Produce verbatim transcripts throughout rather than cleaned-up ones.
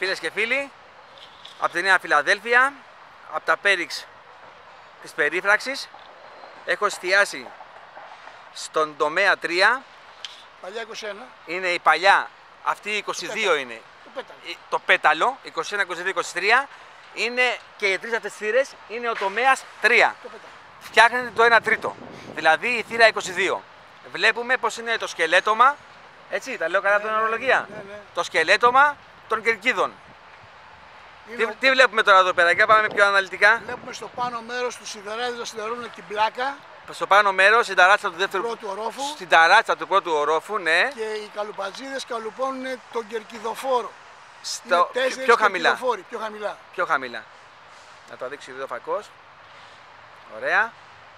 Φίλες και φίλοι, από τη Νέα Φιλαδέλφια, από τα Πέριξ της περίφραξης, έχω εστιάσει στον τομέα τρία. Παλιά είκοσι ένα. Είναι η παλιά, αυτή η είκοσι δύο το είναι το πέταλο. το πέταλο, είκοσι ένα, είκοσι δύο, είκοσι τρία. Είναι και οι τρεις αυτές θύρες, είναι ο τομέας τρία. Το πέταλο. Φτιάχνεται το ένα τρίτο, δηλαδή η θύρα είκοσι δύο. Βλέπουμε πως είναι το σκελέτωμα, έτσι, τα λέω καλά από την ορολογία. Ναι, ναι. Το σκελέτωμα των κερκίδων. Τι, Είναι, τι βλέπουμε τώρα εδώ πέρα, για πάμε πιο αναλυτικά. Βλέπουμε στο πάνω μέρος του σιδεράδες να σιδερώνουν την πλάκα Στο πάνω μέρος, στην ταράτσα του του δεύτερου. πρώτου ορόφου Στην ταράτσα του πρώτου ορόφου, ναι. και οι καλουπατζίδες καλουπώνουν τον κερκιδοφόρο. Στο, Είναι πιο, τέσσερις πιο χαμηλά. κερκιδοφόροι, πιο χαμηλά. Πιο χαμηλά. Να το δείξει εδώ ο φακός. Ωραία.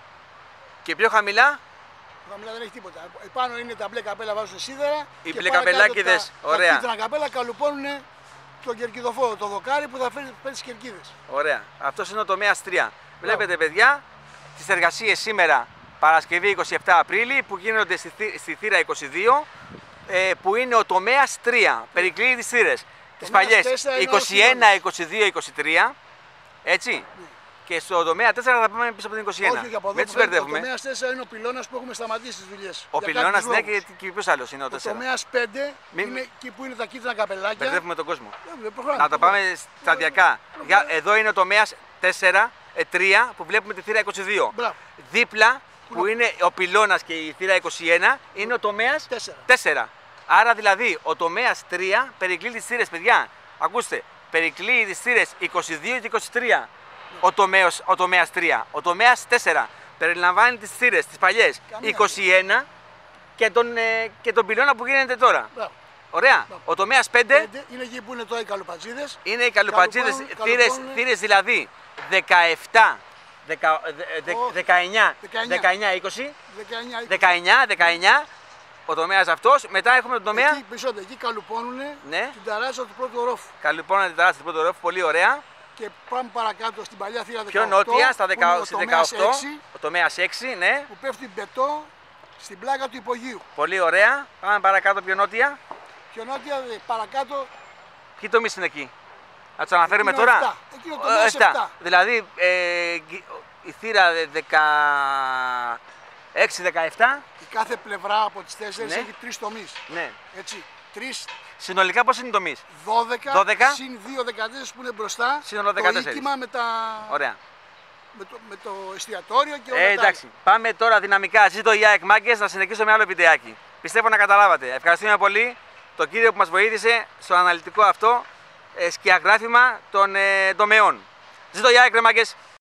Και πιο χαμηλά, Πιο χαμηλά δεν έχει τίποτα. Επάνω είναι τα μπλε καπέλα, βάζουν σίδερα. οι και μπλε πάνω κάτω καπελάκηδες. Τα, Ωραία. τα κίτρινα καπέλα καλουπώνουν τον κερκιδοφόρο, το δοκάρι που θα φέρει τις κερκίδες. Ωραία. Αυτός είναι ο τομέας τρία. Βλέπετε, παιδιά, τις εργασίες σήμερα, Παρασκευή είκοσι επτά Απρίλη, που γίνονται στη, θύ- στη θύρα είκοσι δύο, ε, που είναι ο τομέας τρία. Περικλείει τις θύρες. Τις Τομέας παλιές τέσσερα είναι είκοσι όλος ένα, είκοσι δύο, είκοσι τρία. Έτσι. Και στο τομέα τέσσερα θα πάμε πίσω από την είκοσι ένα. Όχι, από εδώ Δεν που τους βλέπετε, μπερδεύουμε. ο τομέας τέσσερα είναι ο πυλώνας που έχουμε σταματήσει τις δουλειές. Ο για πυλώνας, κάποιους ναι, λόγους. και, και ποιος άλλος είναι ο Ο τέσσερα. τομέας πέντε Μην- είναι εκεί που είναι τα κίτρινα καπελάκια. Μπερδεύουμε τον κόσμο. Ε, προχωράμε, Να το προχωράμε. πάμε σταδιακά. Για, εδώ είναι ο τομέας τέσσερα, ε, τρία που βλέπουμε τη θύρα είκοσι δύο. Μπράβο. Δίπλα που είναι ο πυλώνας και η θύρα είκοσι ένα είναι ο τομέας Τέσσερα. τέσσερα. Άρα δηλαδή ο τομέας τρία περικλεί τις θύρες, παιδιά. Ακούστε, περικλεί τις θύρες είκοσι δύο και είκοσι τρία. Ο τομέας, ο τομέας τρία. Ο τομέας τέσσερα περιλαμβάνει τις θύρες, τις παλιές Καμία είκοσι ένα και τον, ε, και τον πυλώνα που γίνεται τώρα. Μπράβο. Ωραία. Μπράβο. Ο τομέας πέντε Πέντε είναι εκεί που είναι τώρα οι καλοπατζίδες. είναι οι καλουπατζίδες Καλουπώνουν- θύρες, καλουπώνουν- θύρες δηλαδή δεκαεπτά, δεκα- δε- δε- Όχι. δεκαεννιά, δεκαεννιά. δεκαεννιά, είκοσι, δεκαεννιά, είκοσι. δεκαεννιά, δεκαεννιά, ο τομέας αυτός. Μετά έχουμε τον τομέα. Εκεί, περισσότερο, εκεί καλουπώνουν Ναι. την ταράτσα του πρώτου ορόφου. Καλυπώνατε την ταράτσα του πρώτου ρόφου, πολύ ωραία. Και πάμε παρακάτω στην παλιά θύρα Πιο δεκαοκτώ. νότια, στα που είναι δεκα- ο στη τομέας δεκαοκτώ, έξι, ο τομέας έξι, ναι, που πέφτει μπετό στην πλάκα του υπογείου. πολύ ωραία. Πάμε παρακάτω πιο νότια. Πιο νότια, δε, παρακάτω, Ποιοι τομείς είναι εκεί, να τους αναφέρουμε Εκεί είναι τώρα. επτά. Εκεί είναι ο τομέας επτά. επτά. Δηλαδή ε, γυ- η θύρα δεκαέξι δεκαεπτά, η κάθε πλευρά από τις τέσσερις Ναι. έχει τρεις τομείς. ναι. Έτσι, τρεις, Συνολικά πώς είναι οι τομείς. δώδεκα, δώδεκα. συν δύο δεκατέσσερις που είναι μπροστά. Σύνολο το δεκατέσσερις. οίκημα με, τα... Ωραία. με, το, με το εστιατόριο και όλα Ε, τα εντάξει. Πάμε τώρα δυναμικά. Ζήτω η ΑΕΚ Μάγκες, να συνεχίσω με άλλο βιντεάκι. Πιστεύω να καταλάβατε. Ευχαριστούμε πολύ τον κύριο που μας βοήθησε στο αναλυτικό αυτό ε, σκιαγράφημα των ε, τομεών. Ζήτω η ΑΕΚ, ρε Μάγκες.